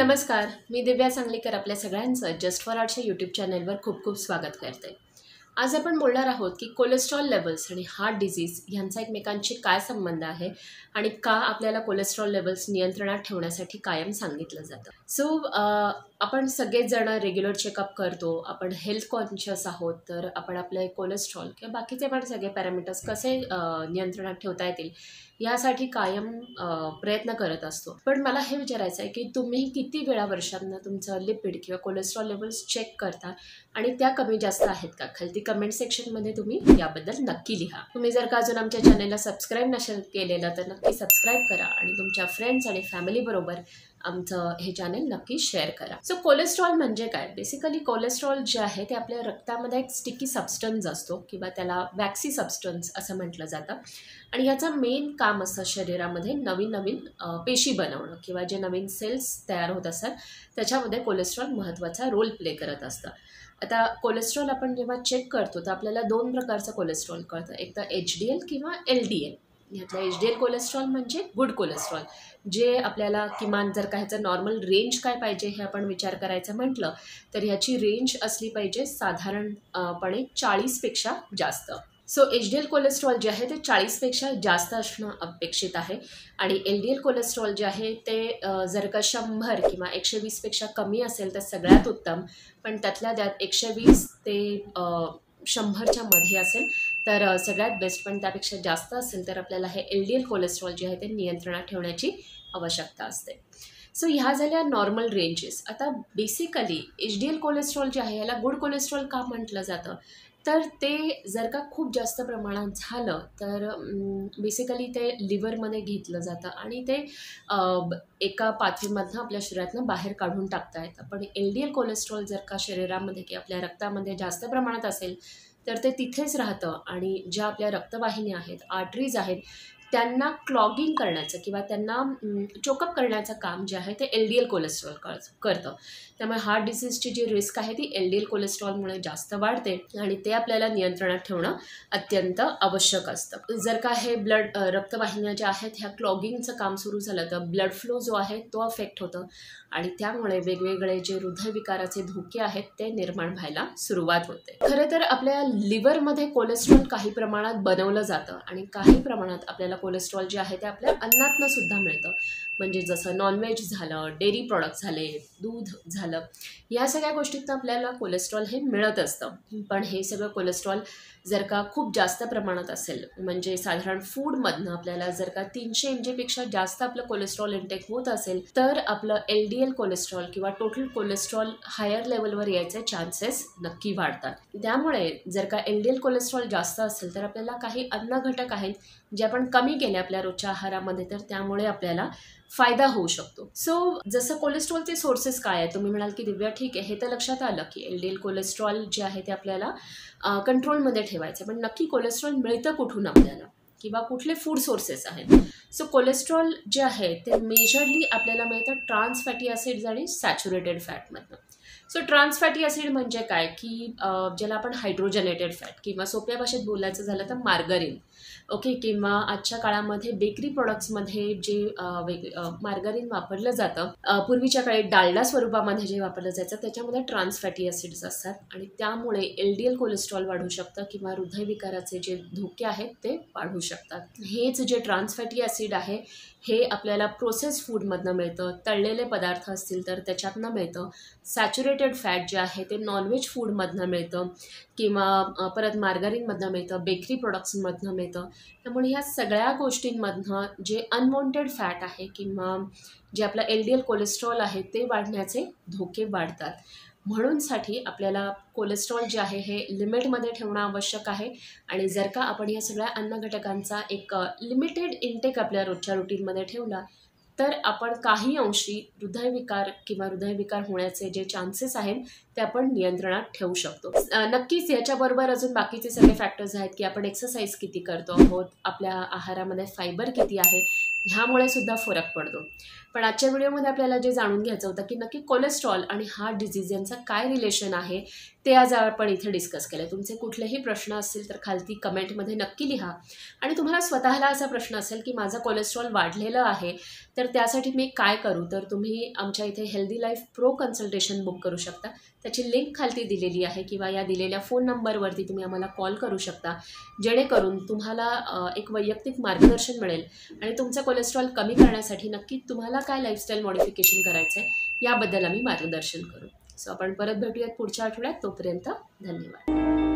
नमस्कार, मी दिव्या सांगलीकर आपल्या सगळ्यांचं जस्ट फॉर आर्टच्या यूट्यूब चॅनलवर खूप खूप स्वागत करते. आज आपण बोलणार आहोत की कोलेस्ट्रॉल लेवल्स आणि हार्ट डिसीज यांचा एकमेकांशी काय संबंध आहे आणि का आपल्याला कोलेस्ट्रॉल लेवल्स नियंत्रणात ठेवण्यासाठी कायम सांगितलं जातं. आपण सगळेच जण रेग्युलर चेकअप करतो, आपण हेल्थ कॉन्शियस आहोत, तर आपण आपले कोलेस्ट्रॉल किंवा बाकीचे पण सगळे पॅरामीटर्स कसे नियंत्रणात ठेवता येतील यासाठी कायम प्रयत्न करत असतो. पण मला हे विचारायचं आहे की तुम्ही किती वेळा वर्षांना तुमचं लिपिड किंवा कोलेस्ट्रॉल लेवल्स चेक करता आणि त्या कमी जास्त आहेत का? खालती कमेंट सेक्शनमध्ये तुम्ही याबद्दल नक्की लिहा. तुम्ही जर का अजून आमच्या चॅनलला सबस्क्राईब नसेल केलेलं तर नक्की सबस्क्राईब करा आणि तुमच्या फ्रेंड्स आणि फॅमिली बरोबर आमचं हे चॅनल नक्की शेअर करा. सो कोलेस्ट्रॉल म्हणजे काय? बेसिकली कोलेस्ट्रॉल जे आहे ते आपल्या रक्तामध्ये एक स्टिकी सबस्टन्स असतो किंवा त्याला वॅक्सी सबस्टन्स असं म्हटलं जातं आणि याचं मेन काम असतं शरीरामध्ये नवीन नवीन पेशी बनवणं किंवा जे नवीन सेल्स तयार होत असतात त्याच्यामध्ये कोलेस्ट्रॉल महत्त्वाचा रोल प्ले करत असतं. आता कोलेस्ट्रॉल आपण जेव्हा चेक करतो तर आपल्याला दोन प्रकारचं कोलेस्ट्रॉल कळतं, एक तर HDL किंवा LDL. ह्यातलं HDL कोलेस्ट्रॉल म्हणजे गुड कोलेस्ट्रॉल, जे आपल्याला किमान जर का ह्याचं नॉर्मल रेंज काय पाहिजे हे आपण विचार करायचं म्हटलं तर ह्याची रेंज असली पाहिजे साधारणपणे 40पेक्षा जास्त. सो HDL कोलेस्ट्रॉल जे आहे ते 40पेक्षा जास्त असणं अपेक्षित आहे आणि LDL कोलेस्ट्रॉल जे आहे ते जर का 100 किंवा 120पेक्षा कमी असेल तर सगळ्यात उत्तम, पण त्यातल्या त्यात 120 ते 100च्या मध्ये असेल तर सगळ्यात बेस्ट, पण त्यापेक्षा जास्त असेल तर आपल्याला हे LDL कोलेस्ट्रॉल जे आहे ते नियंत्रणात ठेवण्याची आवश्यकता असते. सो ह्या झाल्या नॉर्मल रेंजेस. आता बेसिकली HDL कोलेस्ट्रॉल जे आहे याला गुड कोलेस्ट्रॉल का म्हटलं जातं, तर ते जर का खूप जास्त प्रमाणात झालं तर बेसिकली ते लिव्हरमध्ये घेतलं जातं आणि ते एका पाथीमधनं आपल्या शरीरातनं बाहेर काढून टाकता येतं. पण LDL कोलेस्ट्रॉल जर का शरीरामध्ये किंवा आपल्या रक्तामध्ये जास्त प्रमाणात असेल तर ते तिथेच राहतं आणि ज्या आपल्या रक्तवाहिन्या आहेत, आर्टरीज आहेत, त्यांना क्लॉगिंग करण्याचं किंवा त्यांना चोकअप करण्याचं काम जे आहे ते LDL कोलेस्ट्रॉल करतं. त्यामुळे हार्ट डिसीजची जी रिस्क आहे ती LDL कोलेस्ट्रॉलमुळे जास्त वाढते आणि ते आपल्याला नियंत्रणात ठेवणं अत्यंत आवश्यक असतं. जर का हे रक्तवाहिन्या ज्या आहेत ह्या क्लॉगिंगचं काम सुरू झालं तर ब्लड फ्लो जो आहे तो अफेक्ट होतं आणि त्यामुळे वेगवेगळे जे हृदयविकाराचे धोके आहेत ते निर्माण व्हायला सुरुवात होते. खरं तर आपल्या लिव्हरमध्ये कोलेस्ट्रॉल काही प्रमाणात बनवलं जातं आणि काही प्रमाणात आपल्याला कोलेस्ट्रॉल जे आहे ते आपल्या अन्नातनं सुद्धा मिळतं. म्हणजे जसं नॉनव्हेज झालं, डेअरी प्रॉडक्ट झाले, दूध झालं, या सगळ्या गोष्टीतनं आपल्याला कोलेस्ट्रॉल हे मिळत असतं. पण हे सगळं कोलेस्ट्रॉल जर का खूप जास्त प्रमाणात असेल, म्हणजे साधारण फूडमधनं आपल्याला जर का 300 mgपेक्षा जास्त आपलं कोलेस्ट्रॉल इंटेक होत असेल तर आपलं LDL कोलेस्ट्रॉल किंवा टोटल कोलेस्ट्रॉल हायर लेवलवर यायचे चान्सेस नक्की वाढतात. त्यामुळे जर का LDL कोलेस्ट्रॉल जास्त असेल तर आपल्याला काही अन्न घटक आहेत जे आपण कमी केले आपल्या रोजच्या आहारामध्ये तर त्यामुळे आपल्याला फायदा होऊ शकतो. सो जसं कोलेस्ट्रॉलचे सोर्सेस काय आहे, तुम्ही म्हणाल की दिव्या ठीक आहे, हे तर लक्षात आलं की LDL कोलेस्ट्रॉल जे आहे ते आपल्याला कंट्रोलमध्ये ठेवायचं, पण नक्की कोलेस्ट्रॉल मिळतं कुठून आपल्याला किंवा कुठले फूड सोर्सेस आहेत? सो कोलेस्ट्रॉल जे आहे ते मेजरली आपल्याला मिळतं ट्रान्स फॅटी ॲसिड्स आणि सॅच्युरेटेड फॅटमधनं. सो ट्रान्स फॅटी ॲसिड म्हणजे काय की ज्याला आपण हायड्रोजनेटेड फॅट किंवा सोप्या भाषेत बोलायचं झालं तर मार्गारीन, ओके, किंवा आजच्या काळामध्ये बेकरी प्रॉडक्ट्समध्ये जे मार्गारीन वापरलं जातं, पूर्वीच्या काळी डालडा स्वरूपामध्ये जे वापरलं जायचं त्याच्यामध्ये ट्रान्स फॅटी ॲसिड्स असतात आणि त्यामुळे LDL कोलेस्ट्रॉल वाढू शकतं किंवा हृदयविकाराचे जे धोके आहेत ते वाढू शकतात. हेच जे ट्रान्स फॅटी ॲसिड आहे हे आपल्याला प्रोसेस फूडमधनं मिळतं, तळलेले पदार्थ असतील तर त्याच्यातनं मिळतं. सॅच्युरेटेड फॅट जे आहे ते नॉनव्हेज फूडमधनं मिळतं किंवा परत मार्गारीनमधनं मिळतं, बेकरी प्रॉडक्ट्समधनं मिळतं. त्यामुळे ह्या सगळ्या गोष्टींमधनं जे अनवॉन्टेड फॅट आहे किंवा जे आपलं LDL कोलेस्ट्रॉल आहे ते वाढण्याचे धोके वाढतात. म्हणूनसाठी आपल्याला कोलेस्ट्रॉल जे आहे हे लिमिटमध्ये ठेवणं आवश्यक आहे आणि जर का आपण या सगळ्या अन्न घटकांचा एक लिमिटेड इंटेक आपल्या रोजच्या रुटीनमध्ये ठेवला तर आपण काही अंशी हृदयविकार किंवा हृदयविकार होण्याचे जे चान्सेस आहेत ते आपण नियंत्रणात ठेवू शकतो. नक्कीच याच्याबरोबर अजून बाकीचे सगळे फॅक्टर्स आहेत की आपण एक्सरसाइज किती करतो आहोत, आपल्या आहारामध्ये फायबर किती आहे, ह्यामुळे सुद्धा फरक पडतो. पण आजच्या व्हिडिओमध्ये आपल्याला जे जाणून घ्यायचं होतं की नक्की कोलेस्ट्रॉल आणि हार्ट डिझीज यांचा काय रिलेशन आहे ते आज आपण इथे डिस्कस केलं. तुमचे कुठलेही प्रश्न असतील तर खालती कमेंटमध्ये नक्की लिहा. आणि तुम्हाला स्वतःला असा प्रश्न असेल की माझा कोलेस्ट्रॉल वाढलेलं आहे तर त्यासाठी मी काय करू, तर तुम्ही आमच्या इथे healthy life pro consultation book करू शकता. त्याची लिंक खालती दिलेली आहे किंवा या दिलेल्या फोन नंबरवरती तुम्ही आम्हाला कॉल करू शकता, जेणेकरून तुम्हाला एक वैयक्तिक मार्गदर्शन मिळेल आणि तुमचं कोलेस्ट्रॉल कमी करण्यासाठी नक्की तुम्हाला काय लाईफस्टाईल मॉडिफिकेशन करायचं आहे याबद्दल आम्ही मार्गदर्शन करू. सो आपण परत भेटूयात पुढच्या आठवड्यात. तोपर्यंत धन्यवाद.